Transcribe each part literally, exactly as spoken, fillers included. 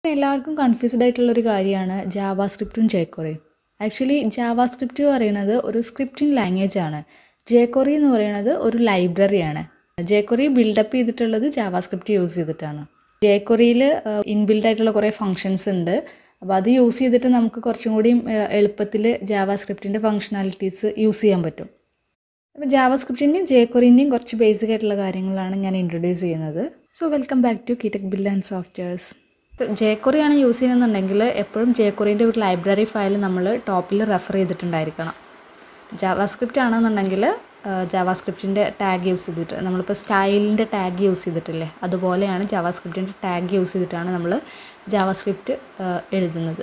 എല്ലാവർക്കും കൺഫ്യൂസ്ഡ് ആയിട്ടുള്ളൊരു കാര്യമാണ് ജാവാസ്ക്രിപ്റ്റും ജെക്വറിയും. ആക്ച്വലി ജാവാസ്ക്രിപ്റ്റ് പറയുന്നത് ഒരു സ്ക്രിപ്റ്റിംഗ് ലാംഗ്വേജ് ആണ്. ജെക്വറി എന്ന് പറയുന്നത് ഒരു ലൈബ്രറിയാണ്. ജെക്വറി ബിൽഡപ്പ് ചെയ്തിട്ടുള്ളത് ജാവാസ്ക്രിപ്റ്റ് യൂസ് ചെയ്തിട്ടാണ്. ജെക്വറിയിൽ ഇൻബിൽഡ് ആയിട്ടുള്ള കുറേ ഫങ്ഷൻസ് ഉണ്ട്. അപ്പോൾ അത് യൂസ് ചെയ്തിട്ട് നമുക്ക് കുറച്ചും കൂടി എളുപ്പത്തിൽ ജാവാസ്ക്രിപ്റ്റിൻ്റെ ഫങ്ഷണാലിറ്റീസ് യൂസ് ചെയ്യാൻ പറ്റും. അപ്പോൾ ജാവാസ്ക്രിപ്റ്റിൻ്റെയും ജെക്വറിൻ്റെയും കുറച്ച് ബേസിക് ആയിട്ടുള്ള കാര്യങ്ങളാണ് ഞാൻ ഇൻട്രൊഡ്യൂസ് ചെയ്യുന്നത്. സോ വെൽക്കം ബാക്ക് ടു കിടെക് ബിൽഡ് ആൻഡ് സോഫ്റ്റ്വെയർസ്. ഇപ്പോൾ ജെക്വറി ആണ് യൂസ് ചെയ്യുന്നുണ്ടെങ്കിൽ എപ്പോഴും ജെക്വറിൻ്റെ ഒരു ലൈബ്രറി ഫയൽ നമ്മൾ ടോപ്പിൽ റെഫർ ചെയ്തിട്ടുണ്ടായിരിക്കണം. ജാവാസ്ക്രിപ്റ്റ് ആണെന്നുണ്ടെങ്കിൽ ജാവാസ്ക്രിപ്റ്റിൻ്റെ ടാഗ് യൂസ് ചെയ്തിട്ട് നമ്മളിപ്പോൾ സ്റ്റൈലിൻ്റെ ടാഗ് യൂസ് ചെയ്തിട്ടില്ലേ, അതുപോലെയാണ് ജാവാസ്ക്രിപ്റ്റിൻ്റെ ടാഗ് യൂസ് ചെയ്തിട്ടാണ് നമ്മൾ ജാവാസ്ക്രിപ്റ്റ് എഴുതുന്നത്.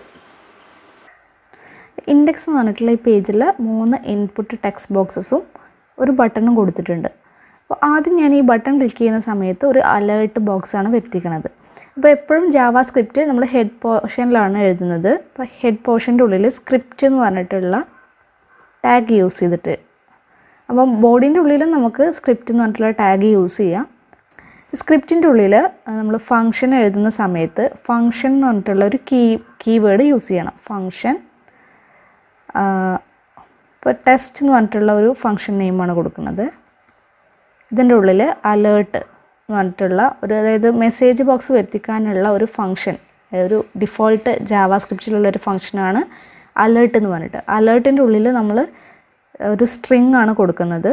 ഇൻഡെക്സ് എന്ന് പറഞ്ഞിട്ടുള്ള ഈ പേജിൽ മൂന്ന് ഇൻപുട്ട് ടെക്സ്റ്റ് ബോക്സസും ഒരു ബട്ടണും കൊടുത്തിട്ടുണ്ട്. അപ്പോൾ ആദ്യം ഞാൻ ഈ ബട്ടൺ ക്ലിക്ക് ചെയ്യുന്ന സമയത്ത് ഒരു അലേർട്ട് ബോക്സാണ് വരുത്തിക്കുന്നത്. അപ്പോൾ എപ്പോഴും ജാവാസ്ക്രിപ്റ്റ് നമ്മൾ ഹെഡ് പോർഷനിലാണ് എഴുതുന്നത്. അപ്പോൾ ഹെഡ് പോർഷൻ്റെ ഉള്ളിൽ സ്ക്രിപ്റ്റ് എന്ന് പറഞ്ഞിട്ടുള്ള ടാഗ് യൂസ് ചെയ്തിട്ട്, അപ്പം ബോഡീൻ്റെ ഉള്ളിലും നമുക്ക് സ്ക്രിപ്റ്റ് എന്ന് പറഞ്ഞിട്ടുള്ള ടാഗ് യൂസ് ചെയ്യാം. സ്ക്രിപ്റ്റിൻ്റെ ഉള്ളിൽ നമ്മൾ ഫങ്ഷൻ എഴുതുന്ന സമയത്ത് ഫങ്ഷൻ എന്ന് പറഞ്ഞിട്ടുള്ള ഒരു കീ കീവേഡ് യൂസ് ചെയ്യണം. ഫങ്ഷൻ ഇപ്പോൾ ടെസ്റ്റ് എന്ന് പറഞ്ഞിട്ടുള്ള ഒരു ഫങ്ഷൻ നെയിമാണ് കൊടുക്കുന്നത്. ഇതിൻ്റെ ഉള്ളിൽ അലേർട്ട് എന്ന് പറഞ്ഞിട്ടുള്ള ഒരു, അതായത് മെസ്സേജ് ബോക്സ് വരുത്തിക്കാനുള്ള ഒരു ഫങ്ഷൻ, ഒരു ഡിഫോൾട്ട് ജാവാസ്ക്രിപ്റ്റിലുള്ളൊരു ഫങ്ഷനാണ് അലേർട്ട് എന്ന് പറഞ്ഞിട്ട്. അലേർട്ടിൻ്റെ ഉള്ളിൽ നമ്മൾ ഒരു സ്ട്രിങ് ആണ് കൊടുക്കുന്നത്.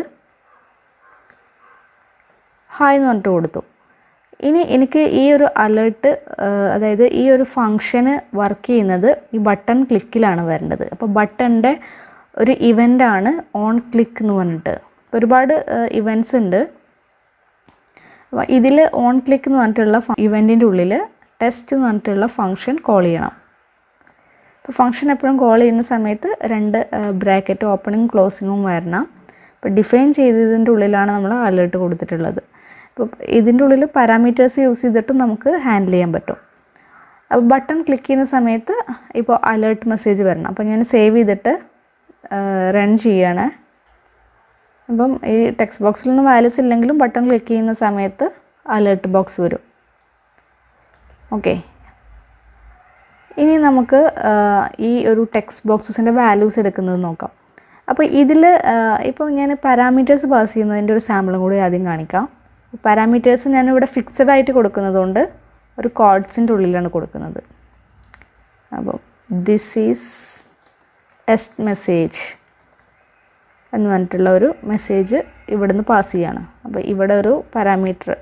ഹായ് എന്ന് പറഞ്ഞിട്ട് കൊടുത്തു. ഇനി എനിക്ക് ഈ ഒരു അലേർട്ട്, അതായത് ഈ ഒരു ഫങ്ഷന് വർക്ക് ചെയ്യുന്നത് ഈ ബട്ടൺ ക്ലിക്കിലാണ് വരേണ്ടത്. അപ്പോൾ ബട്ടണിൻ്റെ ഒരു ഇവൻ്റാണ് ഓൺ ക്ലിക്ക് എന്ന് പറഞ്ഞിട്ട്. ഒരുപാട് ഇവൻറ്റ്സ് ഉണ്ട്. അപ്പോൾ ഇതിൽ ഓൺ ക്ലിക്ക് എന്ന് പറഞ്ഞിട്ടുള്ള ഇവൻറ്റിൻ്റെ ഉള്ളിൽ ടെസ്റ്റ് എന്ന് പറഞ്ഞിട്ടുള്ള ഫങ്ഷൻ കോൾ ചെയ്യണം. അപ്പോൾ ഫങ്ഷൻ എപ്പോഴും കോൾ ചെയ്യുന്ന സമയത്ത് രണ്ട് ബ്രാക്കറ്റ് ഓപ്പണിങ് ക്ലോസിങ്ങും വരണം. അപ്പോൾ ഡിഫൈൻ ചെയ്തതിൻ്റെ ഉള്ളിലാണ് നമ്മൾ അലേർട്ട് കൊടുത്തിട്ടുള്ളത്. അപ്പോൾ ഇതിൻ്റെ ഉള്ളിൽ പാരാമീറ്റേഴ്സ് യൂസ് ചെയ്തിട്ടും നമുക്ക് ഹാൻഡിൽ ചെയ്യാൻ പറ്റും. അപ്പോൾ ബട്ടൺ ക്ലിക്ക് ചെയ്യുന്ന സമയത്ത് ഇപ്പോൾ അലേർട്ട് മെസ്സേജ് വരണം. അപ്പോൾ ഞാൻ സേവ് ചെയ്തിട്ട് റൺ ചെയ്യാണ്. അപ്പം ഈ ടെക്സ്റ്റ് ബോക്സിലൊന്നും വാല്യൂസ് ഇല്ലെങ്കിലും ബട്ടൺ ക്ലിക്ക് ചെയ്യുന്ന സമയത്ത് അലേർട്ട് ബോക്സ് വരും. ഓക്കെ, ഇനി നമുക്ക് ഈ ഒരു ടെക്സ്റ്റ് ബോക്സസിൻ്റെ വാല്യൂസ് എടുക്കുന്നത് നോക്കാം. അപ്പോൾ ഇതിൽ ഇപ്പോൾ ഞാൻ പാരാമീറ്റേഴ്സ് പാസ് ചെയ്യുന്നതിൻ്റെ ഒരു സാമ്പിളും കൂടി ആദ്യം കാണിക്കാം. പാരാമീറ്റേഴ്സ് ഞാനിവിടെ ഫിക്സഡ് ആയിട്ട് കൊടുക്കുന്നതുകൊണ്ട് ഒരു കോഡ്സിൻ്റെ ഉള്ളിലാണ് കൊടുക്കുന്നത്. അപ്പോൾ ദിസ് ഈസ് ടെസ്റ്റ് മെസ്സേജ് എന്ന് പറഞ്ഞിട്ടുള്ള ഒരു മെസ്സേജ് ഇവിടുന്ന് പാസ് ചെയ്യാണ്. അപ്പോൾ ഇവിടെ ഒരു പാരാമീറ്റർ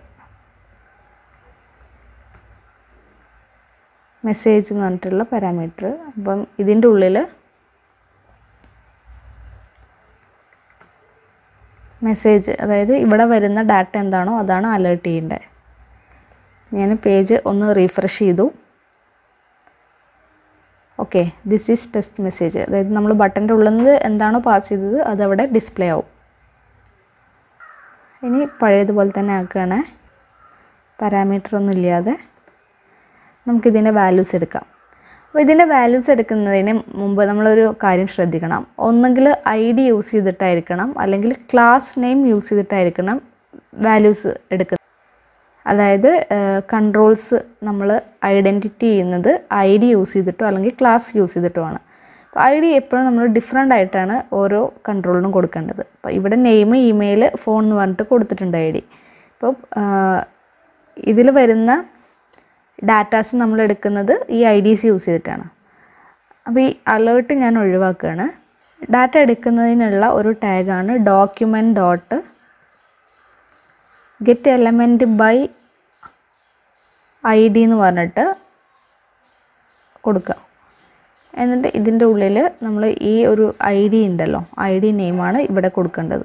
മെസ്സേജ് എന്ന് പറഞ്ഞിട്ടുള്ള പാരാമീറ്റർ. അപ്പം ഇതിൻ്റെ ഉള്ളിൽ മെസ്സേജ്, അതായത് ഇവിടെ വരുന്ന ഡാറ്റ എന്താണോ അതാണ് അലേർട്ട് ചെയ്യേണ്ടത്. ഞാൻ പേജ് ഒന്ന് റീഫ്രഷ് ചെയ്തു. Okay, this is test message, അതായത് നമ്മൾ ബട്ടൻ്റെ ഉള്ളിൽ നിന്ന് എന്താണോ പാസ് ചെയ്തത് അതവിടെ ഡിസ്പ്ലേ ആവും. ഇനി പഴയതുപോലെ തന്നെ ആക്കുകയാണ്, പാരാമീറ്റർ ഒന്നും ഇല്ലാതെ നമുക്കിതിൻ്റെ വാല്യൂസ് എടുക്കാം. അപ്പോൾ ഇതിൻ്റെ വാല്യൂസ് എടുക്കുന്നതിന് മുമ്പ് നമ്മളൊരു കാര്യം ശ്രദ്ധിക്കണം. ഒന്നെങ്കിൽ ഐ ഡി യൂസ് ചെയ്തിട്ടായിരിക്കണം, അല്ലെങ്കിൽ ക്ലാസ് നെയിം യൂസ് ചെയ്തിട്ടായിരിക്കണം വാല്യൂസ് എടുക്കുന്നത്. അതായത് കൺട്രോൾസ് നമ്മൾ ഐഡൻറ്റിറ്റി ചെയ്യുന്നത് ഐ ഡി യൂസ് ചെയ്തിട്ടോ അല്ലെങ്കിൽ ക്ലാസ് യൂസ് ചെയ്തിട്ടുമാണ്. അപ്പോൾ ഐ ഡി എപ്പോഴും നമ്മൾ ഡിഫറെൻ്റ് ആയിട്ടാണ് ഓരോ കൺട്രോളിനും കൊടുക്കേണ്ടത്. അപ്പോൾ ഇവിടെ നെയിം, ഇമെയിൽ, ഫോൺ എന്ന് പറഞ്ഞിട്ട് കൊടുത്തിട്ടുണ്ട് ഐ ഡി. ഇപ്പോൾ ഇതിൽ വരുന്ന ഡാറ്റാസ് നമ്മൾ എടുക്കുന്നത് ഈ ഐ ഡീസ് യൂസ് ചെയ്തിട്ടാണ്. അപ്പോൾ ഈ അലേർട്ട് ഞാൻ ഒഴിവാക്കുകയാണ്. ഡാറ്റ എടുക്കുന്നതിനുള്ള ഒരു ടാഗാണ് document dot get element by I D എന്ന് പറഞ്ഞിട്ട് കൊടുക്കുക. എന്നിട്ട് ഇതിൻ്റെ ഉള്ളിൽ നമ്മൾ ഈ ഒരു ഐ ഡി ഉണ്ടല്ലോ, ഐ ഡി നെയിമാണ് ഇവിടെ കൊടുക്കേണ്ടത്.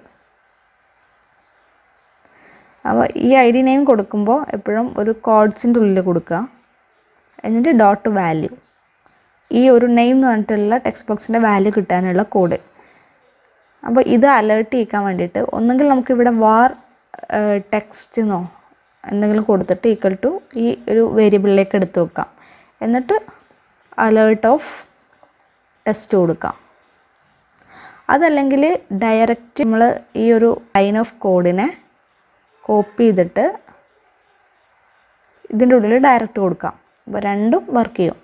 അപ്പോൾ ഈ ഐ ഡി നെയിം കൊടുക്കുമ്പോൾ എപ്പോഴും ഒരു കോഡ്സിൻ്റെ ഉള്ളിൽ കൊടുക്കുക. എന്നിട്ട് ഡോട്ട് വാല്യൂ, ഈ ഒരു നെയിം എന്ന് പറഞ്ഞിട്ടുള്ള ടെക്സ്റ്റ് ബോക്സിൻ്റെ വാല്യൂ കിട്ടാനുള്ള കോഡ്. അപ്പോൾ ഇത് അലേർട്ട് ചെയ്യിക്കാൻ വേണ്ടിയിട്ട് ഒന്നെങ്കിൽ നമുക്കിവിടെ വാർ ടെക്സ്റ്റ് എന്നോ എന്തെങ്കിലും കൊടുത്തിട്ട് ഈക്വൽ ടു ഈ ഒരു വേരിയബിളിലേക്ക് എടുത്ത് വെക്കാം. എന്നിട്ട് അലേർട്ട് ഓഫ് ടെസ്റ്റ് കൊടുക്കാം. അതല്ലെങ്കിൽ ഡയറക്റ്റ് നമ്മൾ ഈ ഒരു ലൈൻ ഓഫ് കോഡിനെ കോപ്പി ചെയ്തിട്ട് ഇതിൻ്റെ ഉള്ളിൽ ഡയറക്റ്റ് കൊടുക്കാം. അപ്പോൾ രണ്ടും വർക്ക് ചെയ്യും.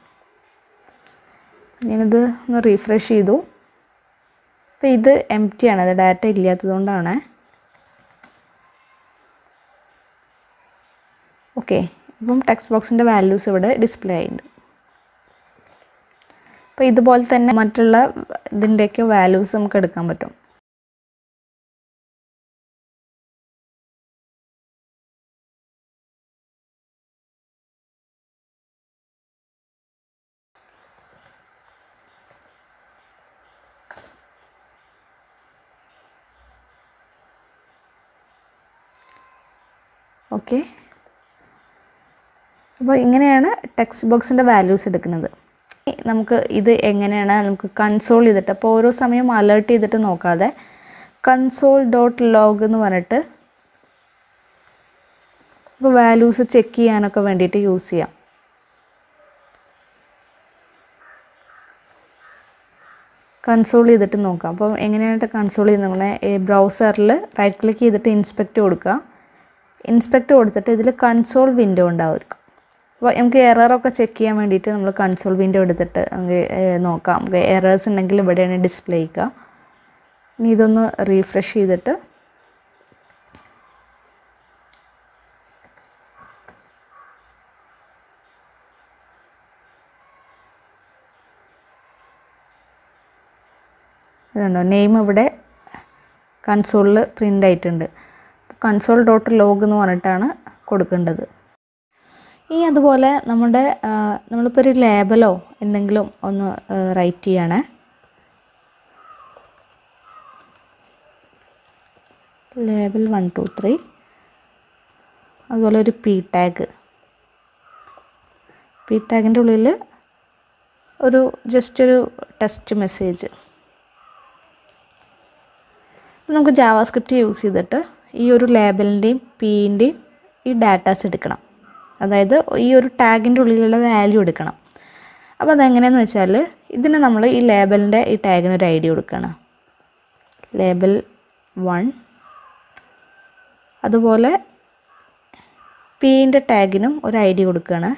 ഞാനിത് ഒന്ന് റീഫ്രഷ് ചെയ്തു. അപ്പോൾ ഇത് എം ടി ആണ്, അത് ഡാറ്റ ഇല്ലാത്തതുകൊണ്ടാണ്. ഓക്കെ, ഇപ്പം ടെക്സ്റ്റ് ബോക്സിൻ്റെ വാല്യൂസ് ഇവിടെ ഡിസ്പ്ലേ ആയിട്ടുണ്ട്. അപ്പോൾ ഇതുപോലെ തന്നെ മറ്റുള്ള ഇതിൻ്റെയൊക്കെ വാല്യൂസ് നമുക്ക് എടുക്കാൻ പറ്റും. ഓക്കെ, അപ്പോൾ ഇങ്ങനെയാണ് ടെക്സ്റ്റ് ബോക്സിൻ്റെ വാല്യൂസ് എടുക്കുന്നത്. നമുക്ക് ഇത് എങ്ങനെയാണ് നമുക്ക് കൺസോൾ ചെയ്തിട്ട്, അപ്പോൾ ഓരോ സമയം അലേർട്ട് ചെയ്തിട്ട് നോക്കാതെ കൺസോൾ ഡോട്ട് ലോഗ് എന്ന് പറഞ്ഞിട്ട് ഇപ്പോൾ വാല്യൂസ് ചെക്ക് ചെയ്യാനൊക്കെ വേണ്ടിയിട്ട് യൂസ് ചെയ്യാം. കൺസോൾ ചെയ്തിട്ട് നോക്കാം. അപ്പോൾ എങ്ങനെയായിട്ട് കൺസോൾ ചെയ്യുന്ന ബ്രൗസറിൽ റൈറ്റ് ക്ലിക്ക് ചെയ്തിട്ട് ഇൻസ്പെക്റ്റ് കൊടുക്കുക. ഇൻസ്പെക്റ്റ് കൊടുത്തിട്ട് ഇതിൽ കൺസോൾ വിൻഡോ ഉണ്ടാവും. അപ്പോൾ നമുക്ക് എററൊക്കെ ചെക്ക് ചെയ്യാൻ വേണ്ടിയിട്ട് നമ്മൾ കൺസോൾ വിൻഡോ എടുത്തിട്ട് നമുക്ക് നോക്കാം. നമുക്ക് എറേഴ്സ് ഉണ്ടെങ്കിൽ ഇവിടെയാണ് ഡിസ്പ്ലേ ചെയ്യുക. ഇനി ഇതൊന്ന് റീഫ്രഷ് ചെയ്തിട്ട് ഇതുണ്ടോ, നെയിം ഇവിടെ കൺസോളിൽ പ്രിൻ്റ് ആയിട്ടുണ്ട്. കൺസോൾ ഡോട്ട് ലോഗ് എന്ന് പറഞ്ഞിട്ടാണ് കൊടുക്കേണ്ടത്. ഇനി അതുപോലെ നമ്മുടെ നമ്മളിപ്പോൾ ഒരു ലേബലോ എന്തെങ്കിലും ഒന്ന് റൈറ്റ് ചെയ്യണേ. ലേബൽ വൺ ടു ത്രീ, അതുപോലെ ഒരു പി ടാഗ്. പി ടാഗിൻ്റെ ഉള്ളിൽ ഒരു ജസ്റ്റ് ഒരു ടെക്സ്റ്റ് മെസ്സേജ്. നമുക്ക് ജാവാസ്ക്രിപ്റ്റ് യൂസ് ചെയ്തിട്ട് ഈ ഒരു ലേബലിൻ്റെയും പീൻ്റെയും ഈ ഡാറ്റാസ് എടുക്കണം. അതായത് ഈ ഒരു ടാഗിൻ്റെ ഉള്ളിലുള്ള വാല്യൂ എടുക്കണം. അപ്പോൾ അതെങ്ങനെയാണെന്ന് വെച്ചാൽ ഇതിന് നമ്മൾ ഈ ലേബലിൻ്റെ ഈ ടാഗിന് ഒരു ഐ ഡി കൊടുക്കണം. ലേബൽ വൺ, അതുപോലെ പീൻ്റെ ടാഗിനും ഒരു ഐ ഡി കൊടുക്കുകയാണ്.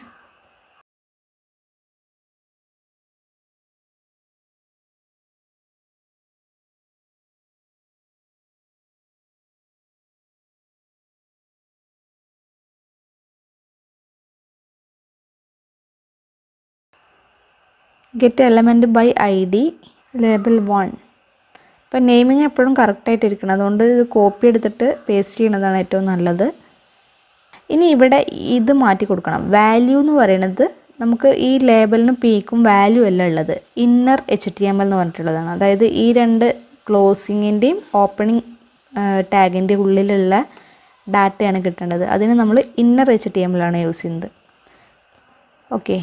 Get element by I D label one. ഇപ്പോൾ നെയിമിങ് എപ്പോഴും കറക്റ്റായിട്ടിരിക്കണം, അതുകൊണ്ട് ഇത് കോപ്പി എടുത്തിട്ട് പേസ്റ്റ് ചെയ്യുന്നതാണ് ഏറ്റവും നല്ലത്. ഇനി ഇവിടെ ഇത് മാറ്റി കൊടുക്കണം. വാല്യൂ എന്ന് പറയുന്നത് നമുക്ക് ഈ ലേബലിനും പീക്കും വാല്യൂ അല്ല ഉള്ളത്, inner H T M L എന്ന് പറഞ്ഞിട്ടുള്ളതാണ്. അതായത് ഈ രണ്ട് ക്ലോസിങ്ങിൻ്റെയും ഓപ്പണിംഗ് ടാഗിൻ്റെ ഉള്ളിലുള്ള ഡാറ്റയാണ് കിട്ടേണ്ടത്. അതിന് നമ്മൾ inner H T M L ആണ് യൂസ് ചെയ്യുന്നത്. ഓക്കെ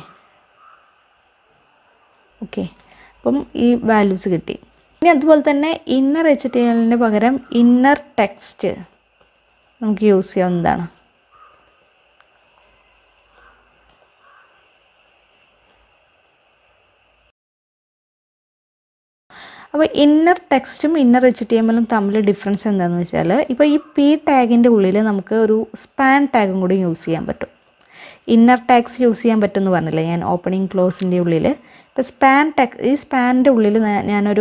ഓക്കെ അപ്പം ഈ വാല്യൂസ് കിട്ടി. ഇനി അതുപോലെ തന്നെ ഇന്നർ എച്ച് ടി എം എല്ലിന് പകരം ഇന്നർ ടെക്സ്റ്റ് നമുക്ക് യൂസ് ചെയ്യാവുന്നതാണ്. അപ്പോൾ ഇന്നർ ടെക്സ്റ്റും ഇന്നർ എച്ച് ടി എം എല്ലും തമ്മിൽ ഡിഫറൻസ് എന്താണെന്ന് വെച്ചാൽ, ഇപ്പോൾ ഈ പി ടാഗിൻ്റെ ഉള്ളിൽ നമുക്ക് ഒരു സ്പാൻ ടാഗും കൂടി യൂസ് ചെയ്യാൻ പറ്റും. ഇന്നർ ടാഗ്സ് യൂസ് ചെയ്യാൻ പറ്റുമെന്ന് പറഞ്ഞില്ലേ ഞാൻ, ഓപ്പണിംഗ് ക്ലോസിൻ്റെ ഉള്ളിൽ. ഇപ്പോൾ സ്പാൻ ടാഗ്, ഈ സ്പാനിൻ്റെ ഉള്ളിൽ ഞാനൊരു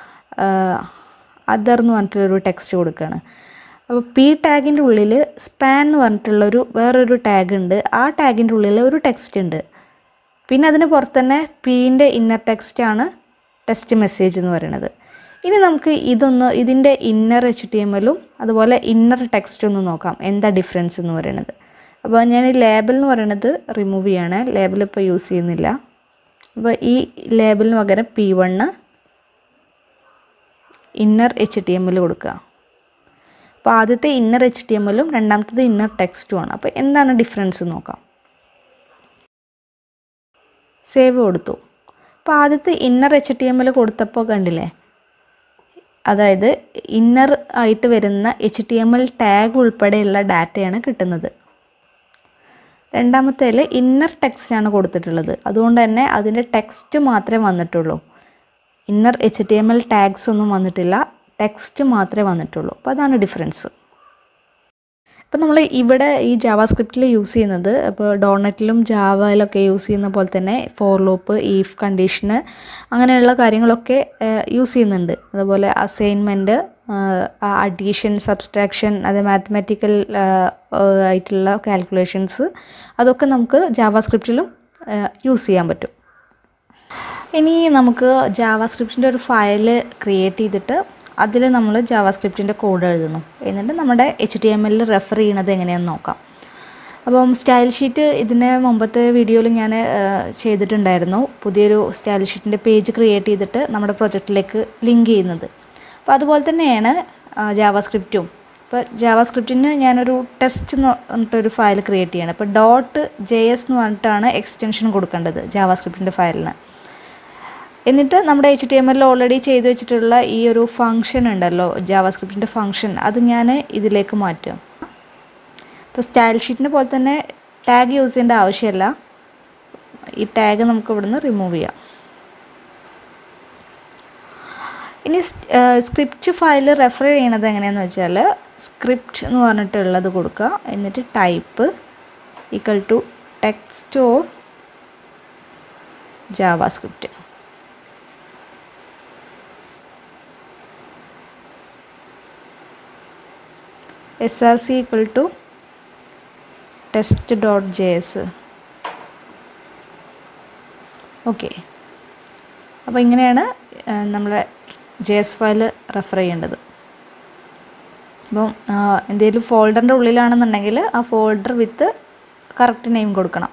അതർ എന്ന് പറഞ്ഞിട്ടുള്ളൊരു ടെക്സ്റ്റ് കൊടുക്കുകയാണ്. അപ്പോൾ പി ടാഗിൻ്റെ ഉള്ളിൽ സ്പാൻ എന്ന് പറഞ്ഞിട്ടുള്ളൊരു വേറൊരു ടാഗ് ഉണ്ട്. ആ ടാഗിൻ്റെ ഉള്ളിൽ ഒരു ടെക്സ്റ്റ് ഉണ്ട്. പിന്നെ അതിന് പുറത്ത് തന്നെ പീൻ്റെ ഇന്നർ ടെക്സ്റ്റാണ് ടെക്സ്റ്റ് മെസ്സേജ് എന്ന് പറയുന്നത്. ഇനി നമുക്ക് ഇതൊന്ന് ഇതിൻ്റെ ഇന്നർ എച്ച് ടി എം എല്ലും അതുപോലെ ഇന്നർ ടെക്സ്റ്റും ഒന്ന് നോക്കാം, എന്താ ഡിഫറൻസ് എന്ന് പറയുന്നത്. അപ്പോൾ ഞാൻ ഈ ലേബൽ എന്ന് പറയുന്നത് റിമൂവ് ചെയ്യാണ്, ലേബൽ ഇപ്പോൾ യൂസ് ചെയ്യുന്നില്ല. അപ്പോൾ ഈ ലേബലിന് പകരം P one inner H T M L കൊടുക്കുക. അപ്പോൾ ആദ്യത്തെ ഇന്നർ എച്ച് ടി എം എല്ലും രണ്ടാമത്തത് ഇന്നർ ടെക്സ്റ്റുമാണ്. അപ്പോൾ എന്താണ് ഡിഫറൻസ് നോക്കാം. സേവ് കൊടുത്തു. അപ്പോൾ ആദ്യത്തെ inner H T M L കൊടുത്തപ്പോൾ കണ്ടില്ലേ, അതായത് ഇന്നർ ആയിട്ട് വരുന്ന H T M L tag ഉൾപ്പെടെയുള്ള ഡാറ്റയാണ് കിട്ടുന്നത്. രണ്ടാമത്തേൽ ഇന്നർ ടെക്സ്റ്റാണ് കൊടുത്തിട്ടുള്ളത്, അതുകൊണ്ട് തന്നെ അതിൻ്റെ ടെക്സ്റ്റ് മാത്രമേ വന്നിട്ടുള്ളൂ. Inner H T M L tags ഒന്നും വന്നിട്ടില്ല, ടെക്സ്റ്റ് മാത്രമേ വന്നിട്ടുള്ളൂ. അപ്പോൾ അതാണ് ഡിഫറൻസ്. അപ്പോൾ നമ്മൾ ഇവിടെ ഈ ജാവാസ്ക്രിപ്റ്റിൽ യൂസ് ചെയ്യുന്നത് ഇപ്പോൾ ഡോട്ട്നെറ്റിലും ജാവയിലൊക്കെ യൂസ് ചെയ്യുന്ന പോലെ തന്നെ ഫോർ ലൂപ്പ്, ഈഫ് കണ്ടീഷന് അങ്ങനെയുള്ള കാര്യങ്ങളൊക്കെ യൂസ് ചെയ്യുന്നുണ്ട്. അതുപോലെ അസൈൻമെൻറ്റ്, അഡീഷൻ, സബ്സ്ട്രാക്ഷൻ, അത് മാത്തമാറ്റിക്കൽ ആയിട്ടുള്ള കാൽക്കുലേഷൻസ് അതൊക്കെ നമുക്ക് ജാവാസ്ക്രിപ്റ്റിലും യൂസ് ചെയ്യാൻ പറ്റും. ഇനി നമുക്ക് ജാവാസ്ക്രിപ്റ്റിൻ്റെ ഒരു ഫയൽ ക്രിയേറ്റ് ചെയ്തിട്ട് അതിൽ നമ്മൾ ജാവാസ്ക്രിപ്റ്റിൻ്റെ കോഡ് എഴുതുന്നു. എന്നിട്ട് നമ്മുടെ എച്ച് ടി എം എല്ലിൽ റെഫർ ചെയ്യണത് എങ്ങനെയാണെന്ന് നോക്കാം. അപ്പം സ്റ്റൈൽ ഷീറ്റ് ഇതിന് മുമ്പത്തെ വീഡിയോയിൽ ഞാൻ ചെയ്തിട്ടുണ്ടായിരുന്നു. പുതിയൊരു സ്റ്റൈൽ ഷീറ്റിൻ്റെ പേജ് ക്രിയേറ്റ് ചെയ്തിട്ട് നമ്മുടെ പ്രൊജക്റ്റിലേക്ക് ലിങ്ക് ചെയ്യുന്നത്. അപ്പോൾ അതുപോലെ തന്നെയാണ് ജാവാസ്ക്രിപ്റ്റും. ഇപ്പോൾ ജാവാസ്ക്രിപ്റ്റിന് ഞാനൊരു ടെസ്റ്റ് എന്ന് പറഞ്ഞിട്ടൊരു ഫയൽ ക്രിയേറ്റ് ചെയ്യണം. അപ്പോൾ ഡോട്ട് ജെ എസ് എന്ന് പറഞ്ഞിട്ടാണ് എക്സ്റ്റൻഷൻ കൊടുക്കേണ്ടത് ജാവാസ്ക്രിപ്റ്റിൻ്റെ ഫയലിന്. എന്നിട്ട് നമ്മുടെ എച്ച് ടി എം എല്ലിൽ ഓൾറെഡി ചെയ്ത് വെച്ചിട്ടുള്ള ഈ ഒരു ഫംഗ്ഷൻ ഉണ്ടല്ലോ, ജാവാസ്ക്രിപ്റ്റിൻ്റെ ഫംഗ്ഷൻ, അത് ഞാൻ ഇതിലേക്ക് മാറ്റും. ഇപ്പോൾ സ്റ്റൈൽ ഷീറ്റിനെ പോലെ തന്നെ ടാഗ് യൂസ് ചെയ്യേണ്ട ആവശ്യമില്ല. ഈ ടാഗ് നമുക്ക് ഇവിടുന്ന് റിമൂവ് ചെയ്യാം. ഇനി സ്ക്രിപ്റ്റ് ഫയൽ റെഫർ ചെയ്യണത് എങ്ങനെയാണെന്ന് വെച്ചാൽ സ്ക്രിപ്റ്റ് എന്ന് പറഞ്ഞിട്ടുള്ളത് കൊടുക്കുക. എന്നിട്ട് type equal to text or JavaScript. S R C equal to test dot J S. Okay, അപ്പോൾ ഇങ്ങനെയാണ് നമ്മളെ ജെ എസ് ഫയൽ റെഫർ ചെയ്യേണ്ടത്. അപ്പം എന്തെങ്കിലും ഫോൾഡറിൻ്റെ ഉള്ളിലാണെന്നുണ്ടെങ്കിൽ ആ ഫോൾഡർ വിത്ത് കറക്റ്റ് നെയിം കൊടുക്കണം.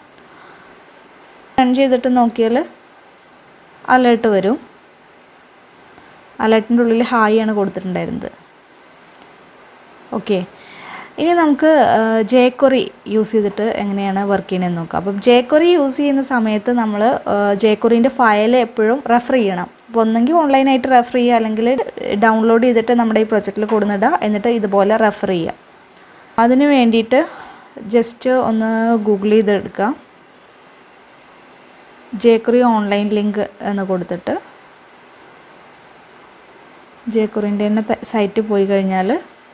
റൺ ചെയ്തിട്ട് നോക്കിയാൽ അലേർട്ട് വരും. അലേർട്ടിൻ്റെ ഉള്ളിൽ ഹായ് ആണ് കൊടുത്തിട്ടുണ്ടായിരുന്നത്. ഓക്കെ, ഇനി നമുക്ക് ജെക്വറി യൂസ് ചെയ്തിട്ട് എങ്ങനെയാണ് വർക്ക് ചെയ്യണമെന്ന് നോക്കാം. അപ്പം ജെക്വറി യൂസ് ചെയ്യുന്ന സമയത്ത് നമ്മൾ ജെക്വറിൻ്റെ ഫയൽ എപ്പോഴും റെഫർ ചെയ്യണം. അപ്പോൾ ഒന്നെങ്കിൽ ഓൺലൈനായിട്ട് റെഫർ ചെയ്യുക, അല്ലെങ്കിൽ ഡൗൺലോഡ് ചെയ്തിട്ട് നമ്മുടെ ഈ പ്രൊജക്റ്റിൽ കൊടുന്നിടുക. എന്നിട്ട് ഇതുപോലെ റെഫർ ചെയ്യുക. അതിന് വേണ്ടിയിട്ട് ജസ്റ്റ് ഒന്ന് ഗൂഗിൾ ചെയ്തെടുക്കുക. ജെക്വറി ഓൺലൈൻ ലിങ്ക് എന്ന് കൊടുത്തിട്ട് ജെക്വറിൻ്റെ തന്നെ സൈറ്റിൽ പോയി കഴിഞ്ഞാൽ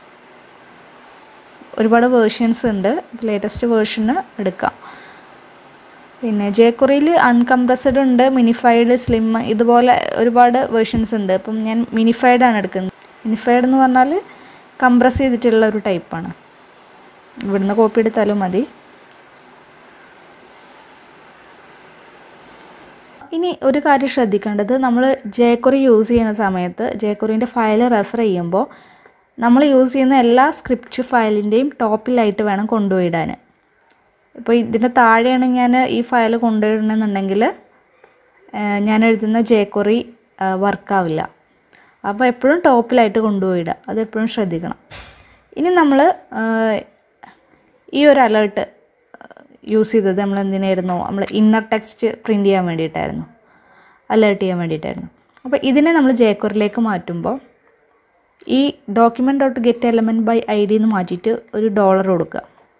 ഒരുപാട് വേർഷൻസ് ഉണ്ട്. ലേറ്റസ്റ്റ് വേർഷന് എടുക്കാം. പിന്നെ ജെക്വറിയിൽ അൺകംപ്രസ്ഡ് ഉണ്ട്, മിനിഫൈഡ്, സ്ലിം, ഇതുപോലെ ഒരുപാട് വേർഷൻസ് ഉണ്ട്. അപ്പം ഞാൻ മിനിഫൈഡാണ് എടുക്കുന്നത്. മിനിഫൈഡ് എന്ന് പറഞ്ഞാൽ കംപ്രസ് ചെയ്തിട്ടുള്ള ഒരു ടൈപ്പാണ്. ഇവിടുന്ന് കോപ്പി എടുത്താലും മതി. ഇനി ഒരു കാര്യം ശ്രദ്ധിക്കേണ്ടത്, നമ്മൾ ജെക്വറി യൂസ് ചെയ്യുന്ന സമയത്ത് ജെക്വറിൻ്റെ ഫയൽ റെഫർ ചെയ്യുമ്പോൾ നമ്മൾ യൂസ് ചെയ്യുന്ന എല്ലാ സ്ക്രിപ്റ്റ് ഫയലിൻ്റെയും ടോപ്പിലായിട്ട് വേണം കൊണ്ടുപോയിടാൻ. ഇപ്പോൾ ഇതിൻ്റെ താഴെയാണ് ഞാൻ ഈ ഫയൽ കൊണ്ടുപോയിടണമെന്നുണ്ടെങ്കിൽ ഞാൻ എഴുതുന്ന ജെക്വറി വർക്കാവില്ല. അപ്പോൾ എപ്പോഴും ടോപ്പിലായിട്ട് കൊണ്ടുപോയിടുക, അതെപ്പോഴും ശ്രദ്ധിക്കണം. ഇനി നമ്മൾ ഈ ഒരു അലേർട്ട് യൂസ് ചെയ്തത് നമ്മൾ എന്തിനായിരുന്നു? നമ്മൾ ഇന്നർ ടെക്സ്റ്റ് പ്രിൻറ്റ് ചെയ്യാൻ വേണ്ടിയിട്ടായിരുന്നു, അലേർട്ട് ചെയ്യാൻ വേണ്ടിയിട്ടായിരുന്നു. അപ്പോൾ ഇതിനെ നമ്മൾ ജെക്വറിലേക്ക് മാറ്റുമ്പോൾ ഈ document dot get element by I D എന്ന് മാറ്റിയിട്ട് ഒരു ഡോളർ കൊടുക്കുക.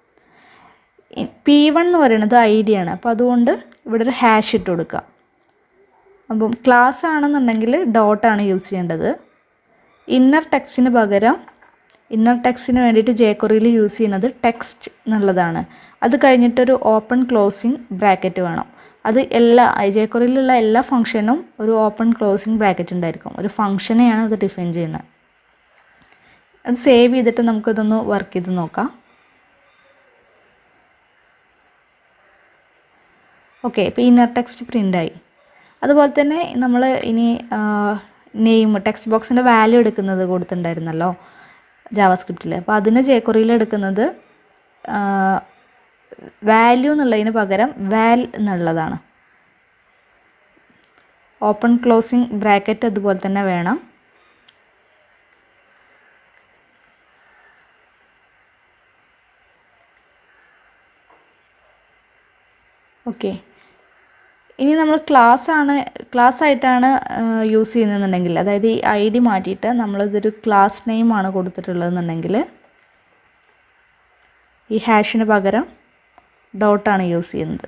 പി വൺ എന്ന് പറയുന്നത് ഐ ഡി ആണ്. അപ്പോൾ അതുകൊണ്ട് ഇവിടെ ഒരു ഹാഷ് ഇട്ട് കൊടുക്കുക. അപ്പം ക്ലാസ് ആണെന്നുണ്ടെങ്കിൽ ഡോട്ടാണ് യൂസ് ചെയ്യേണ്ടത്. ഇന്നർ ടെക്സ്റ്റിന് പകരം ഇന്നർ ടെക്സ്റ്റിന് വേണ്ടിയിട്ട് ജെക്വറിയിൽ യൂസ് ചെയ്യുന്നത് ടെക്സ്റ്റ് എന്നുള്ളതാണ്. അത് കഴിഞ്ഞിട്ടൊരു ഓപ്പൺ ക്ലോസിങ് ബ്രാക്കറ്റ് വേണം. അത് എല്ലാ ജെക്വറിയിലുള്ള എല്ലാ ഫംഗ്ഷനും ഒരു ഓപ്പൺ ക്ലോസിങ് ബ്രാക്കറ്റ് ഉണ്ടായിരിക്കും. ഒരു ഫംഗ്ഷനെയാണ് അത് ഡിഫൈൻ ചെയ്യുന്നത്. അത് സേവ് ചെയ്തിട്ട് നമുക്കിതൊന്ന് വർക്ക് ചെയ്ത് നോക്കാം. ഓക്കെ, ഇപ്പോൾ ഇന്നർ ടെക്സ്റ്റ് പ്രിൻ്റായി. അതുപോലെ തന്നെ നമ്മൾ ഇനി നെയിം, ടെക്സ്റ്റ് ബോക്സിൻ്റെ വാല്യൂ എടുക്കുന്നത് കൊടുത്തിട്ടുണ്ടായിരുന്നല്ലോ ജാവാസ്ക്രിപ്റ്റിൽ. അപ്പോൾ അതിന് ജെക്വറിയിൽ എടുക്കുന്നത് വാല്യൂ എന്നുള്ളതിന് പകരം വാൽ എന്നുള്ളതാണ്. ഓപ്പൺ ക്ലോസിങ് ബ്രാക്കറ്റ് അതുപോലെ തന്നെ വേണം. ഓക്കെ, ഇനി നമ്മൾ ക്ലാസ് ആണ് ക്ലാസ് ആയിട്ടാണ് യൂസ് ചെയ്യുന്നതെന്നുണ്ടെങ്കിൽ, അതായത് ഈ ഐ ഡി മാറ്റിയിട്ട് നമ്മളിതൊരു ക്ലാസ് നെയിമാണ് കൊടുത്തിട്ടുള്ളതെന്നുണ്ടെങ്കിൽ ഈ ഹാഷിന് പകരം ഡോട്ടാണ് യൂസ് ചെയ്യുന്നത്.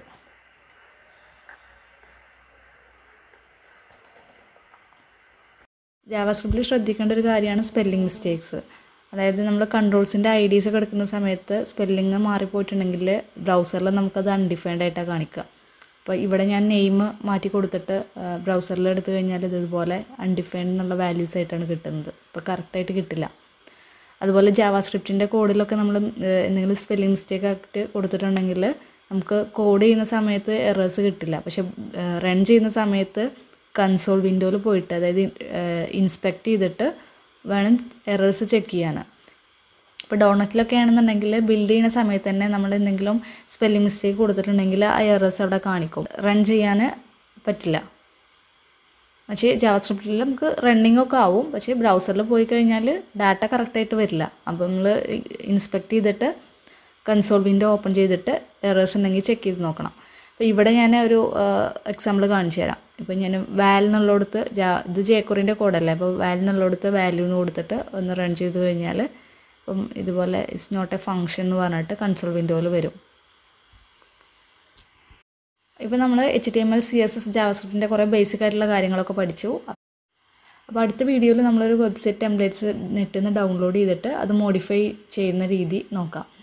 ജാവാസ്ക്രിപ്റ്റിൽ ശ്രദ്ധിക്കേണ്ട ഒരു കാര്യമാണ് സ്പെല്ലിംഗ് മിസ്റ്റേക്സ്. അതായത് നമ്മൾ കൺട്രോൾസിൻ്റെ ഐ ഡീസ് ഒക്കെ എടുക്കുന്ന സമയത്ത് സ്പെല്ലിങ് മാറിപ്പോയിട്ടുണ്ടെങ്കിൽ ബ്രൗസറിൽ നമുക്കത് അൺഡിഫൈൻഡ് ആയിട്ടാണ് കാണിക്കുക. അപ്പോൾ ഇവിടെ ഞാൻ നെയിം മാറ്റി കൊടുത്തിട്ട് ബ്രൗസറിൽ എടുത്തു കഴിഞ്ഞാൽ ഇതുപോലെ അൺഡിഫൈൻഡ് എന്നുള്ള വാല്യൂസ് ആയിട്ടാണ് കിട്ടുന്നത്. അപ്പോൾ കറക്റ്റായിട്ട് കിട്ടില്ല. അതുപോലെ ജാവാസ്ക്രിപ്റ്റിൻ്റെ കോഡിലൊക്കെ നമ്മൾ എന്തെങ്കിലും സ്പെല്ലിംഗ് മിസ്റ്റേക്ക് ആയിട്ട് കൊടുത്തിട്ടുണ്ടെങ്കിൽ നമുക്ക് കോഡ് ചെയ്യുന്ന സമയത്ത് എറേഴ്സ് കിട്ടില്ല. പക്ഷെ റൺ ചെയ്യുന്ന സമയത്ത് കൺസോൾ വിൻഡോയിൽ പോയിട്ട് അതായത് ഇൻസ്പെക്ട് ചെയ്തിട്ട് വേണം എറേഴ്സ് ചെക്ക് ചെയ്യാൻ. ഇപ്പോൾ ഡോണറ്റിലൊക്കെ ആണെന്നുണ്ടെങ്കിൽ ബിൽഡ് ചെയ്യുന്ന സമയത്ത് തന്നെ നമ്മൾ എന്തെങ്കിലും സ്പെല്ലിംഗ് മിസ്റ്റേക്ക് കൊടുത്തിട്ടുണ്ടെങ്കിൽ ആ എറേഴ്സ് അവിടെ കാണിക്കും. റൺ ചെയ്യാൻ പറ്റില്ല. പക്ഷേ ജാവാസ്ക്രിപ്റ്റിൽ നമുക്ക് റണ്ണിങ് ഒക്കെ ആവും. പക്ഷേ ബ്രൗസറിൽ പോയി കഴിഞ്ഞാൽ ഡാറ്റ കറക്റ്റായിട്ട് വരില്ല. അപ്പോൾ നമ്മൾ ഇൻസ്പെക്ട് ചെയ്തിട്ട് കൺസോൾ വിൻഡോ ഓപ്പൺ ചെയ്തിട്ട് എറേഴ്സ് ഉണ്ടെങ്കിൽ ചെക്ക് ചെയ്ത് നോക്കണം. അപ്പോൾ ഇവിടെ ഞാൻ ഒരു എക്സാമ്പിൾ കാണിച്ചു തരാം. ഇപ്പോൾ ഞാൻ വാൽ എന്നുള്ളിടത്ത് ജാ ഇത് ജേക്വറിൻ്റെ കോഡല്ലേ, അപ്പോൾ വാൽ എന്നുള്ളിടത്ത് വാല്യൂ എന്ന് കൊടുത്തിട്ട് ഒന്ന് റൺ ചെയ്ത് കഴിഞ്ഞാൽ അപ്പം ഇതുപോലെ ഇറ്റ്സ് നോട്ട് എ ഫംഗ്ഷൻ എന്ന് പറഞ്ഞിട്ട് കൺസോൾ വിൻഡോയിൽ വരും. ഇപ്പോൾ നമ്മൾ H T M L C S S ജാവാസ്ക്രിപ്റ്റിൻ്റെ കുറേ ബേസിക് ആയിട്ടുള്ള കാര്യങ്ങളൊക്കെ പഠിച്ചു. അപ്പോൾ അടുത്ത വീഡിയോയിൽ നമ്മളൊരു വെബ്സൈറ്റ് ടെംപ്ലേറ്റ്സ് നെറ്റിൽ നിന്ന് ഡൗൺലോഡ് ചെയ്തിട്ട് അത് മോഡിഫൈ ചെയ്യുന്ന രീതി നോക്കാം.